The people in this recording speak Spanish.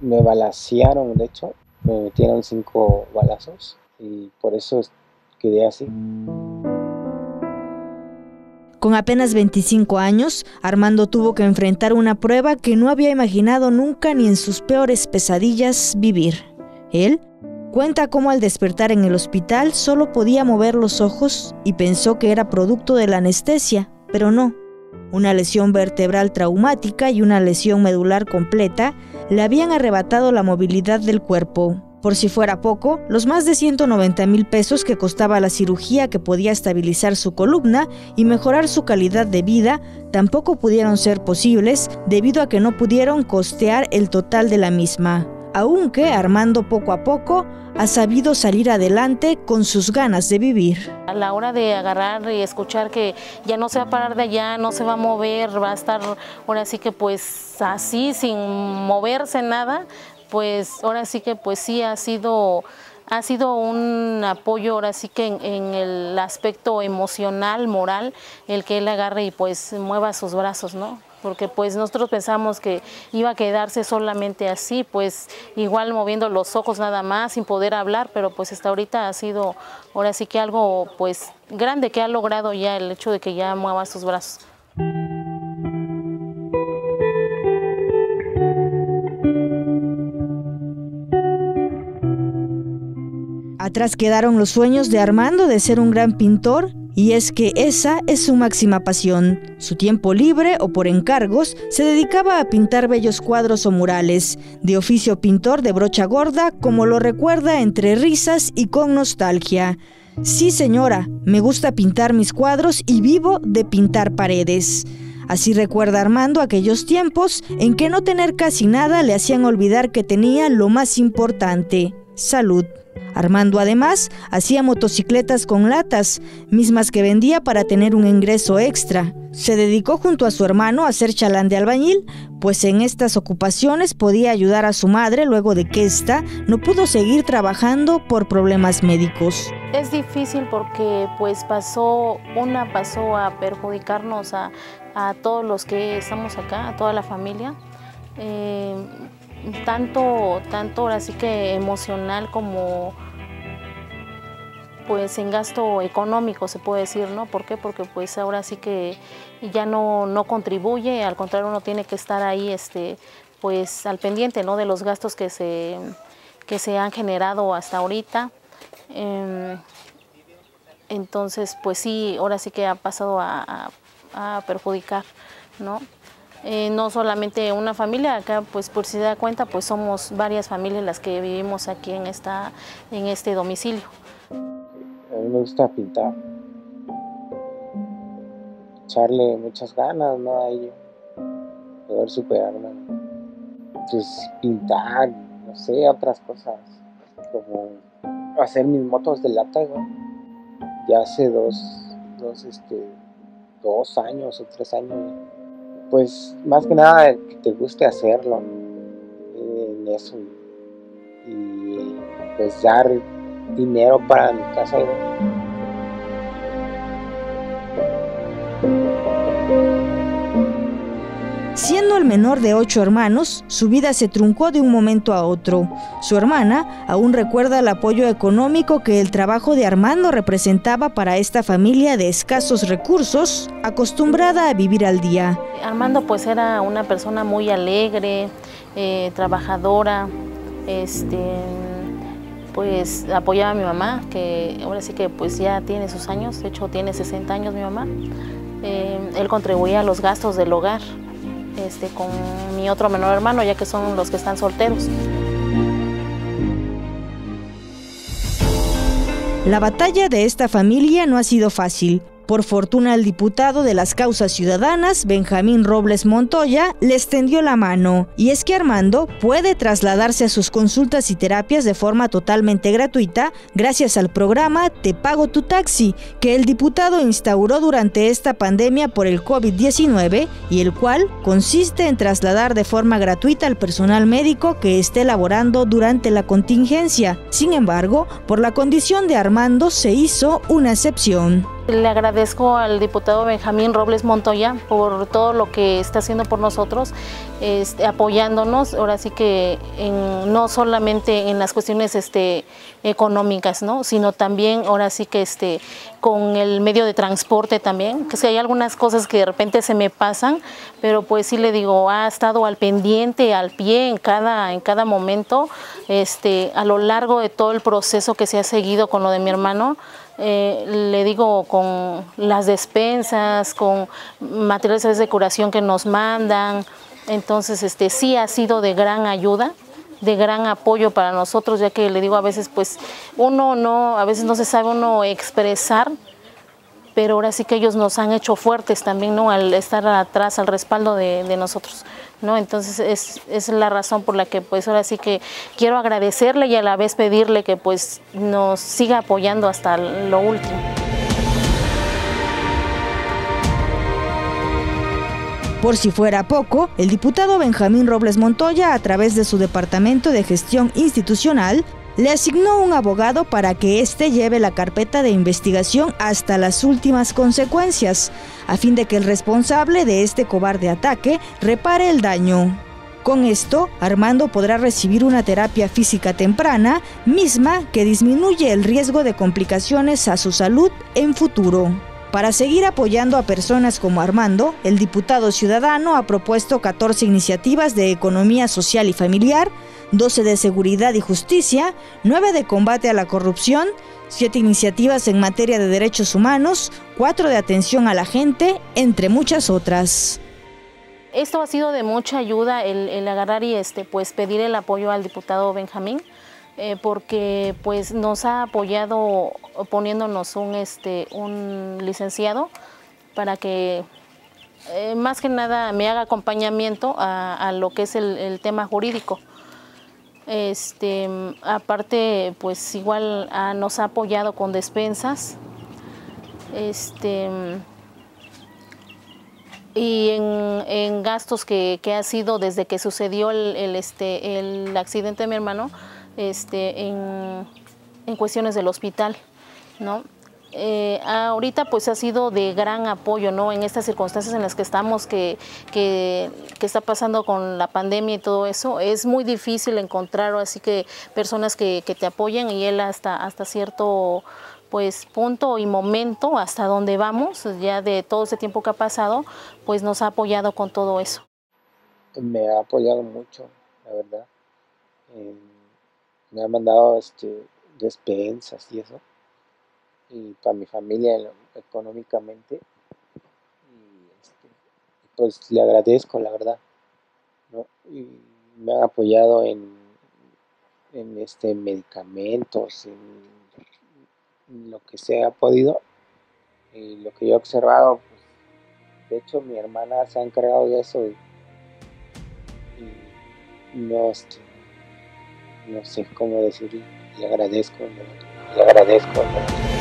me balacearon, de hecho, me metieron 5 balazos y por eso quedé así. Con apenas 25 años, Armando tuvo que enfrentar una prueba que no había imaginado nunca ni en sus peores pesadillas vivir. Él cuenta cómo al despertar en el hospital solo podía mover los ojos y pensó que era producto de la anestesia, pero no. Una lesión vertebral traumática y una lesión medular completa le habían arrebatado la movilidad del cuerpo. Por si fuera poco, los más de 190,000 pesos que costaba la cirugía que podía estabilizar su columna y mejorar su calidad de vida tampoco pudieron ser posibles debido a que no pudieron costear el total de la misma. Aunque Armando poco a poco ha sabido salir adelante con sus ganas de vivir. A la hora de agarrar y escuchar que ya no se va a parar de allá, no se va a mover, va a estar ahora sí que pues así sin moverse nada, pues ahora sí que pues sí ha sido un apoyo ahora sí que en el aspecto emocional, moral, el que él agarre y pues mueva sus brazos, ¿no? Porque pues nosotros pensamos que iba a quedarse solamente así, pues igual moviendo los ojos nada más, sin poder hablar, pero pues hasta ahorita ha sido ahora sí que algo pues grande que ha logrado ya el hecho de que ya mueva sus brazos. Atrás quedaron los sueños de Armando de ser un gran pintor, y es que esa es su máxima pasión. Su tiempo libre o por encargos se dedicaba a pintar bellos cuadros o murales, de oficio pintor de brocha gorda, como lo recuerda entre risas y con nostalgia. Sí, señora, me gusta pintar mis cuadros y vivo de pintar paredes. Así recuerda Armando aquellos tiempos en que no tener casi nada le hacían olvidar que tenía lo más importante: salud. Armando además hacía motocicletas con latas, mismas que vendía para tener un ingreso extra. Se dedicó junto a su hermano a ser chalán de albañil, pues en estas ocupaciones podía ayudar a su madre luego de que ésta no pudo seguir trabajando por problemas médicos. Es difícil porque pues pasó a perjudicarnos a todos los que estamos acá, a toda la familia. Tanto ahora sí que emocional como pues en gasto económico se puede decir, ¿no? ¿Por qué? Porque pues ahora sí que ya no contribuye, al contrario uno tiene que estar ahí pues al pendiente, ¿no? De los gastos que se han generado hasta ahorita. Entonces pues sí, ahora sí que ha pasado a perjudicar, ¿no? No solamente una familia, acá pues por si se da cuenta pues somos varias familias las que vivimos aquí en este domicilio. A mí me gusta pintar, echarle muchas ganas, ¿no? A ello, poder superarme, pues pintar, no sé, otras cosas, como hacer mis motos de lata, ¿no? Ya hace 2 años o 3 años, pues más que nada que te guste hacerlo en eso y pues dar dinero para mi casa. Siendo el menor de 8 hermanos, su vida se truncó de un momento a otro. Su hermana aún recuerda el apoyo económico que el trabajo de Armando representaba para esta familia de escasos recursos, acostumbrada a vivir al día. Armando pues era una persona muy alegre, trabajadora, pues apoyaba a mi mamá, que ahora sí que pues ya tiene sus años, de hecho tiene 60 años mi mamá. Él contribuía a los gastos del hogar con mi otro menor hermano, ya que son los que están solteros. La batalla de esta familia no ha sido fácil. Por fortuna, el diputado de las Causas Ciudadanas, Benjamín Robles Montoya, les tendió la mano. Y es que Armando puede trasladarse a sus consultas y terapias de forma totalmente gratuita gracias al programa Te Pago Tu Taxi, que el diputado instauró durante esta pandemia por el COVID-19 y el cual consiste en trasladar de forma gratuita al personal médico que esté laborando durante la contingencia. Sin embargo, por la condición de Armando se hizo una excepción. Le agradezco al diputado Benjamín Robles Montoya por todo lo que está haciendo por nosotros, apoyándonos, ahora sí que no solamente en las cuestiones económicas, ¿no? Sino también ahora sí que con el medio de transporte también, que si hay algunas cosas que de repente se me pasan, pero pues sí le digo, ha estado al pendiente, al pie en cada momento, a lo largo de todo el proceso que se ha seguido con lo de mi hermano. Le digo, con las despensas, con materiales de curación que nos mandan, entonces sí ha sido de gran ayuda, de gran apoyo para nosotros, ya que le digo, a veces pues a veces no se sabe uno expresar, pero ahora sí que ellos nos han hecho fuertes también, ¿no? Al estar atrás, al respaldo de nosotros, ¿no? Entonces es la razón por la que pues ahora sí que quiero agradecerle y a la vez pedirle que pues nos siga apoyando hasta lo último. Por si fuera poco, el diputado Benjamín Robles Montoya, a través de su Departamento de Gestión Institucional, le asignó un abogado para que éste lleve la carpeta de investigación hasta las últimas consecuencias, a fin de que el responsable de este cobarde ataque repare el daño. Con esto, Armando podrá recibir una terapia física temprana, misma que disminuye el riesgo de complicaciones a su salud en futuro. Para seguir apoyando a personas como Armando, el diputado ciudadano ha propuesto 14 iniciativas de economía social y familiar, 12 de seguridad y justicia, 9 de combate a la corrupción, 7 iniciativas en materia de derechos humanos, 4 de atención a la gente, entre muchas otras. Esto ha sido de mucha ayuda el agarrar y pues pedir el apoyo al diputado Benjamín, porque pues nos ha apoyado poniéndonos un licenciado para que más que nada me haga acompañamiento a lo que es el tema jurídico. Aparte pues igual nos ha apoyado con despensas, y en gastos que ha sido desde que sucedió el accidente de mi hermano, en cuestiones del hospital, ¿no? Ahorita pues ha sido de gran apoyo, ¿no? En estas circunstancias en las que estamos, que está pasando con la pandemia y todo eso, es muy difícil encontrar así que personas que te apoyen, y él hasta cierto pues punto y momento, hasta donde vamos, ya de todo ese tiempo que ha pasado, pues nos ha apoyado con todo eso. Me ha apoyado mucho, la verdad. Me ha mandado despensas y eso, y para mi familia económicamente, y pues le agradezco, la verdad, ¿no? Y me han apoyado en medicamentos, en lo que se ha podido, y lo que yo he observado, pues, de hecho mi hermana se ha encargado de eso, y no, no sé cómo decirle, le agradezco, ¿no? Le agradezco, ¿no?